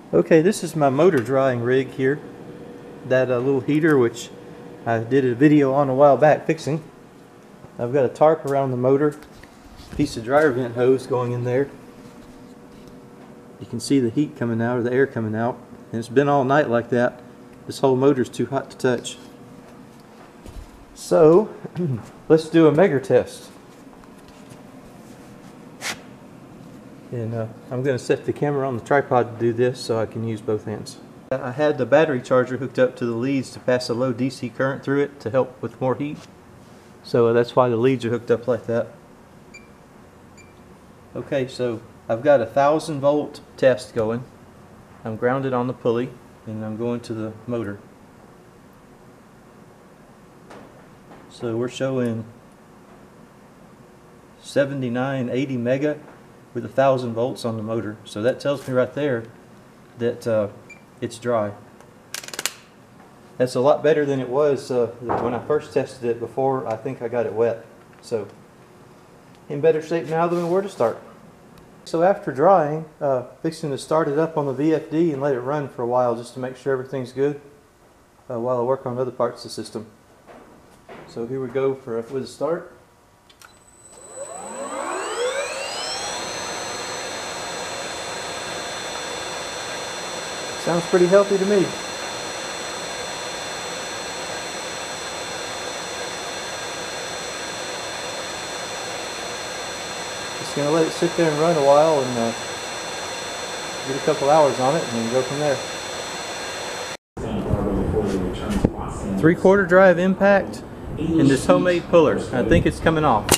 Okay, this is my motor drying rig here. That little heater, which I did a video on a while back fixing. I've got a tarp around the motor, piece of dryer vent hose going in there. You can see the heat coming out, or the air coming out, and it's been all night like that. This whole motor's too hot to touch. So let's do a megger test. And I'm going to set the camera on the tripod to do this so I can use both hands. I had the battery charger hooked up to the leads to pass a low DC current through it to help with more heat. So that's why the leads are hooked up like that. Okay, so I've got a 1000 volt test going. I'm grounded on the pulley and I'm going to the motor. So we're showing 79, 80 mega with 1000 volts on the motor. So that tells me right there that it's dry. That's a lot better than it was when I first tested it before. I think I got it wet. So in better shape now than we were to start. So after drying, fixing to start it up on the VFD and let it run for a while just to make sure everything's good while I work on other parts of the system. So here we go with a start. Sounds pretty healthy to me. Just going to let it sit there and run a while and get a couple hours on it and then go from there. 3/4 drive impact in this homemade puller. I think it's coming off.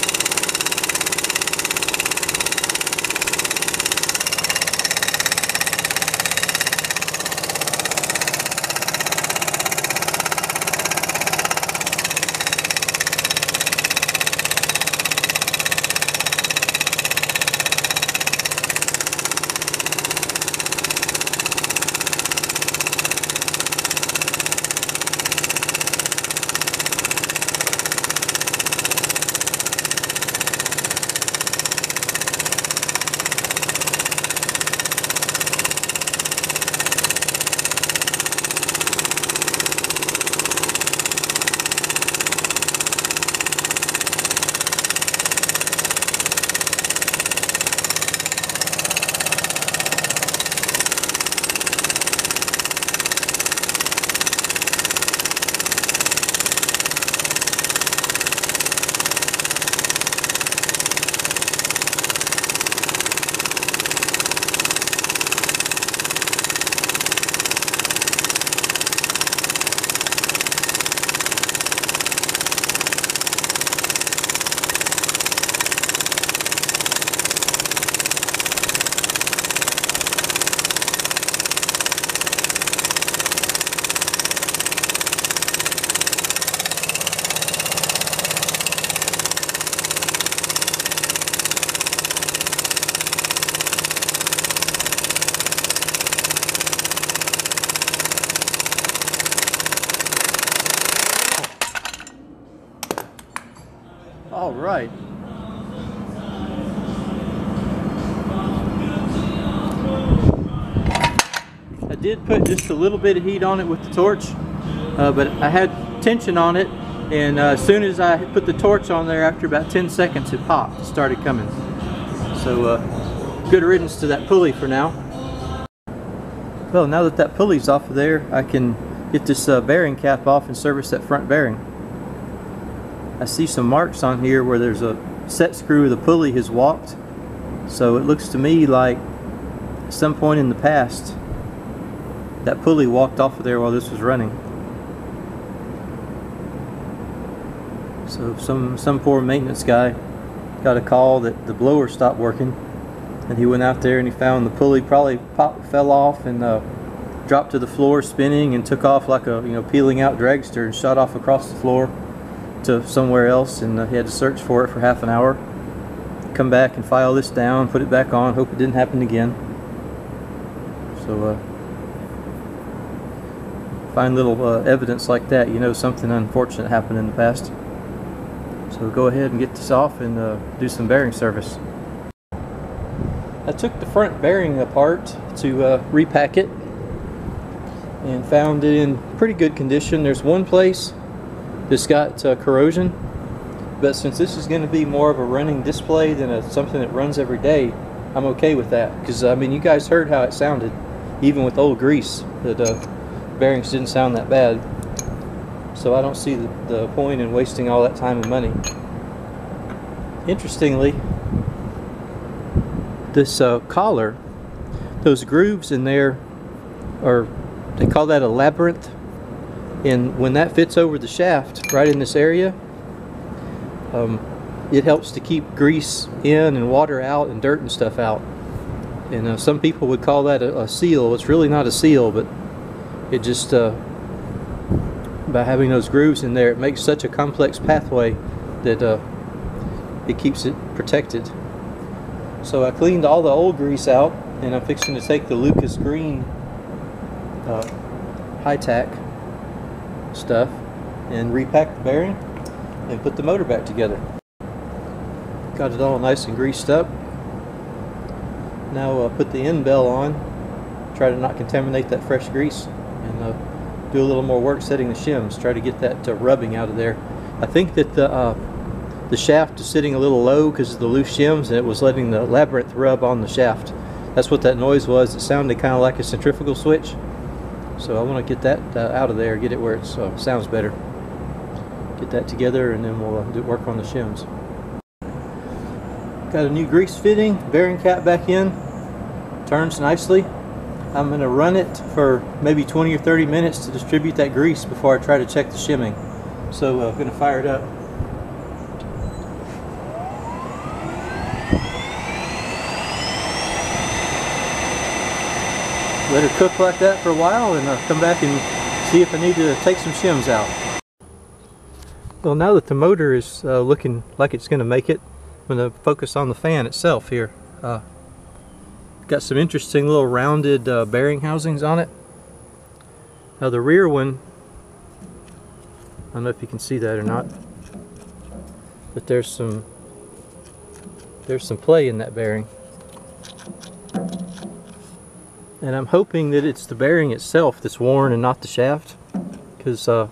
All right. I did put just a little bit of heat on it with the torch, but I had tension on it, and as soon as I put the torch on there, after about 10 seconds, it popped. It started coming. So good riddance to that pulley for now. Well, now that that pulley's off of there, I can get this bearing cap off and service that front bearing. I see some marks on here where there's a set screw of the pulley has walked, so it looks to me like at some point in the past that pulley walked off of there while this was running. So some poor maintenance guy got a call that the blower stopped working, and he went out there and he found the pulley probably fell off and dropped to the floor spinning and took off like a peeling out dragster and shot off across the floor to somewhere else, and he had to search for it for half an hour, come back and file this down, put it back on, hope it didn't happen again. So find little evidence like that, something unfortunate happened in the past. So go ahead and get this off and do some bearing service. I took the front bearing apart to repack it, and found it in pretty good condition. There's one place that's got corrosion, but since this is going to be more of a running display than something that runs every day, I'm okay with that, because I mean, you guys heard how it sounded. Even with old grease, the bearings didn't sound that bad, so I don't see the point in wasting all that time and money. Interestingly, this collar, those grooves in there are, they call that a labyrinth, and when that fits over the shaft right in this area, it helps to keep grease in and water out and dirt and stuff out. And some people would call that a seal. It's really not a seal, but it just, by having those grooves in there, it makes such a complex pathway that it keeps it protected. So I cleaned all the old grease out, and I'm fixing to take the Lucas Green high-tack stuff and repack the bearing and put the motor back together. Got it all nice and greased up. Now put the end bell on, try to not contaminate that fresh grease, and do a little more work setting the shims, try to get that rubbing out of there. I think that the shaft is sitting a little low because of the loose shims, and it was letting the labyrinth rub on the shaft. That's what that noise was. It sounded kind of like a centrifugal switch. So I want to get that out of there, get it where it sounds better. Get that together, and then we'll work on the shims. Got a new grease fitting, bearing cap back in, turns nicely. I'm going to run it for maybe 20 or 30 minutes to distribute that grease before I try to check the shimming. So I'm going to fire it up. Let her cook like that for a while, and come back and see if I need to take some shims out. Well, now that the motor is looking like it's going to make it, I'm going to focus on the fan itself here. Got some interesting little rounded bearing housings on it. Now the rear one, I don't know if you can see that or not, but there's some play in that bearing. And I'm hoping that it's the bearing itself that's worn and not the shaft, because the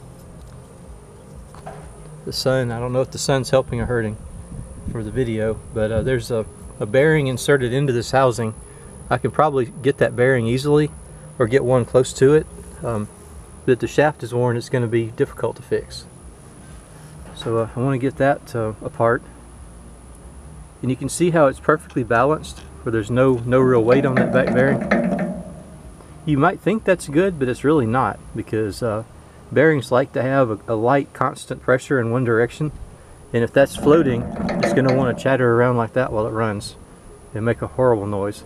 sun, I don't know if the sun's helping or hurting for the video, but there's a bearing inserted into this housing. I can probably get that bearing easily, or get one close to it, but if the shaft is worn, it's going to be difficult to fix. So I want to get that apart, and you can see how it's perfectly balanced, where there's no real weight on that back bearing. You might think that's good, but it's really not, because bearings like to have a light constant pressure in one direction, and if that's floating, it's going to want to chatter around like that while it runs and make a horrible noise.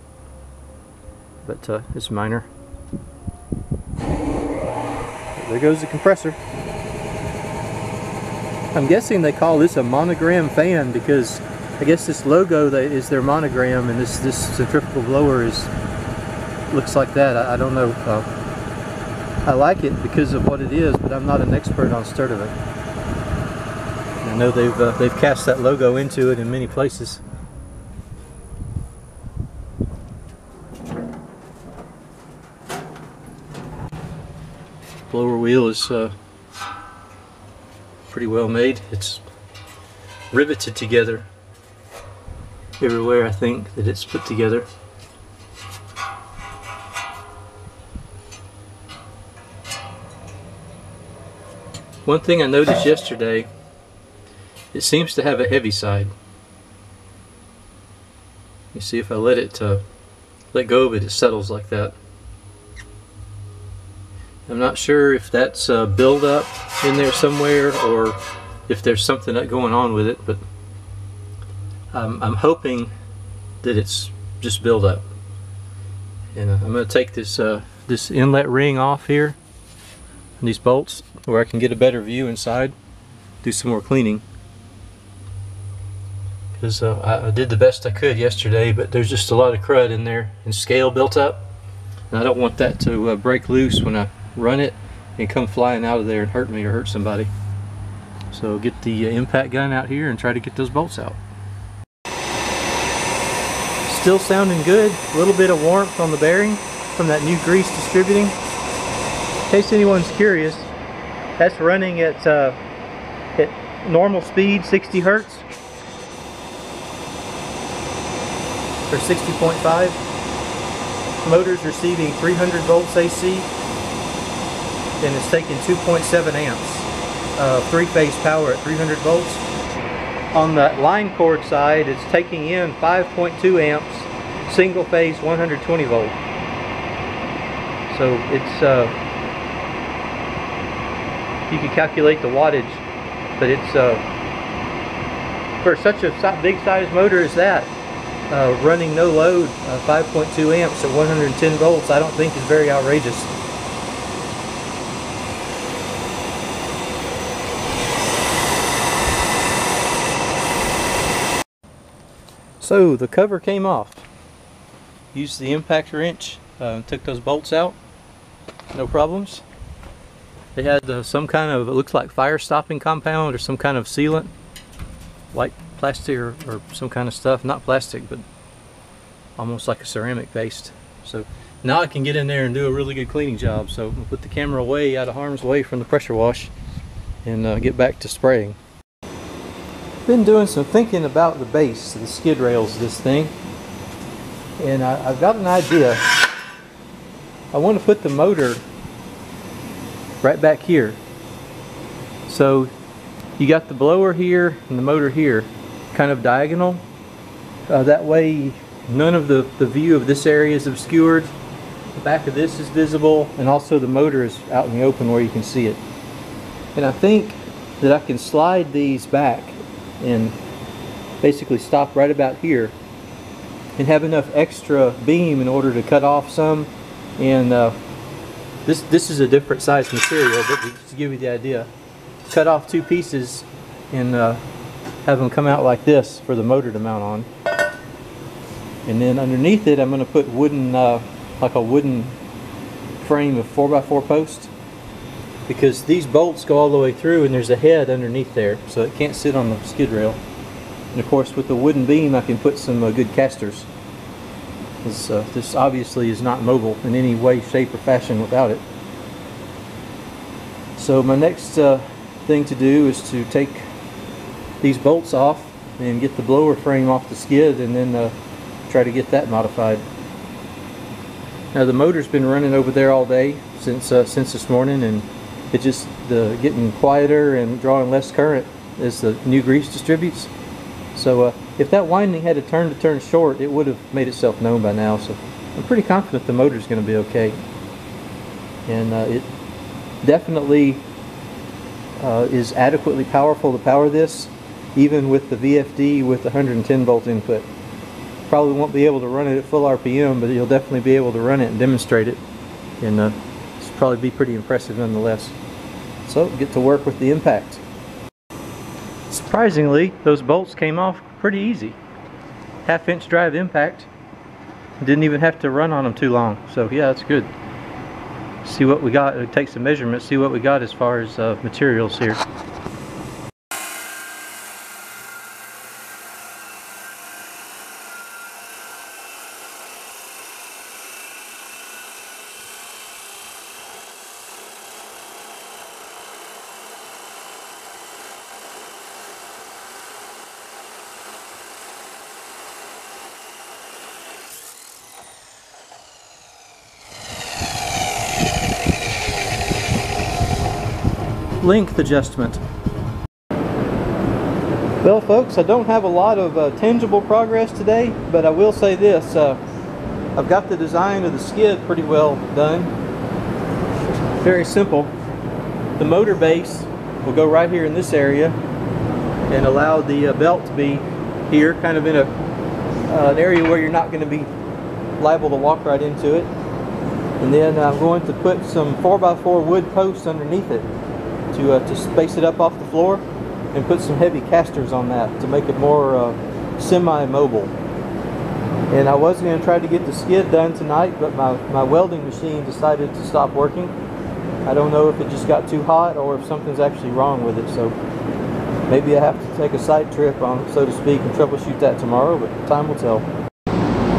But it's minor. There goes the compressor. I'm guessing they call this a monogram fan because I guess this logo is their monogram, and this centrifugal blower looks like that. I don't know. I like it because of what it is, but I'm not an expert on Sturtevant. I know they've cast that logo into it in many places. Blower wheel is pretty well made. It's riveted together everywhere, I think, that it's put together. One thing I noticed yesterday, it seems to have a heavy side. You see, if I let go of it, it settles like that. I'm not sure if that's buildup in there somewhere, or if there's something going on with it, but I'm hoping that it's just buildup. And I'm going to take this inlet ring off here, and these bolts, where I can get a better view inside, do some more cleaning. Because I did the best I could yesterday, but there's just a lot of crud in there and scale built up, and I don't want that to break loose when I run it and come flying out of there and hurt me or hurt somebody. So get the impact gun out here and try to get those bolts out. Still sounding good. A little bit of warmth on the bearing from that new grease distributing. In case anyone's curious, that's running at normal speed, 60 Hertz or 60.5. Motor's receiving 300 volts AC, and it's taking 2.7 amps three-phase power at 300 volts. On the line cord side, it's taking in 5.2 amps single phase 120 volt. So it's you can calculate the wattage, but it's for such a big size motor as that, running no load, 5.2 amps at 110 volts, I don't think is very outrageous. So the cover came off. Used the impact wrench, took those bolts out, no problems. They had some kind of, it looks like fire stopping compound or some kind of sealant, white plastic or some kind of stuff, not plastic but almost like a ceramic based. So now I can get in there and do a really good cleaning job. So we'll put the camera away, out of harm's way from the pressure wash, and get back to spraying. Been doing some thinking about the base, the skid rails of this thing, and I've got an idea. I want to put the motor right back here. So you got the blower here and the motor here, kind of diagonal. That way none of the view of this area is obscured. The back of this is visible, and also the motor is out in the open where you can see it. And I think that I can slide these back and basically stop right about here and have enough extra beam in order to cut off some. And this is a different size material, but just to give you the idea, cut off two pieces and have them come out like this for the motor to mount on. And then underneath it I'm going to put wooden, like a wooden frame of 4x4 post, because these bolts go all the way through and there's a head underneath there, so it can't sit on the skid rail. And of course with the wooden beam I can put some good casters. This obviously is not mobile in any way, shape or fashion without it. So my next thing to do is to take these bolts off and get the blower frame off the skid, and then try to get that modified. Now the motor's been running over there all day since this morning, and it just getting quieter and drawing less current as the new grease distributes. So if that winding had to turn short, it would have made itself known by now. So I'm pretty confident the motor's going to be okay. And it definitely is adequately powerful to power this, even with the VFD with the 110 volt input. Probably won't be able to run it at full RPM, but you'll definitely be able to run it and demonstrate it. And it's probably be pretty impressive nonetheless. So get to work with the impact. Surprisingly, those bolts came off pretty easy. 1/2-inch drive impact. Didn't even have to run on them too long. So yeah, that's good. See what we got. Take some measurements, see what we got as far as materials here. Length adjustment. Well folks, I don't have a lot of tangible progress today, but I will say this, I've got the design of the skid pretty well done. Very simple. The motor base will go right here in this area and allow the belt to be here, kind of in an area where you're not going to be liable to walk right into it. And then I'm going to put some 4x4 wood posts underneath it to space it up off the floor, and put some heavy casters on that to make it more semi-mobile. And I was going to try to get the skid done tonight, but my welding machine decided to stop working. I don't know if it just got too hot or if something's actually wrong with it, so maybe I have to take a side trip on, so to speak, and troubleshoot that tomorrow, but time will tell.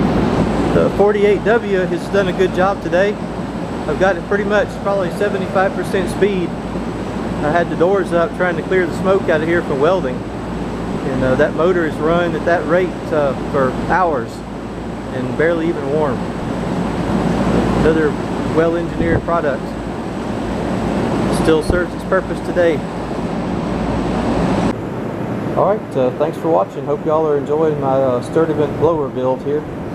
The 48W has done a good job today. I've got it pretty much probably 75% speed. I had the doors up trying to clear the smoke out of here from welding, and that motor is run at that rate for hours and barely even warm. Another well-engineered product. Still serves its purpose today. Alright, thanks for watching. Hope y'all are enjoying my Sturtevant blower build here.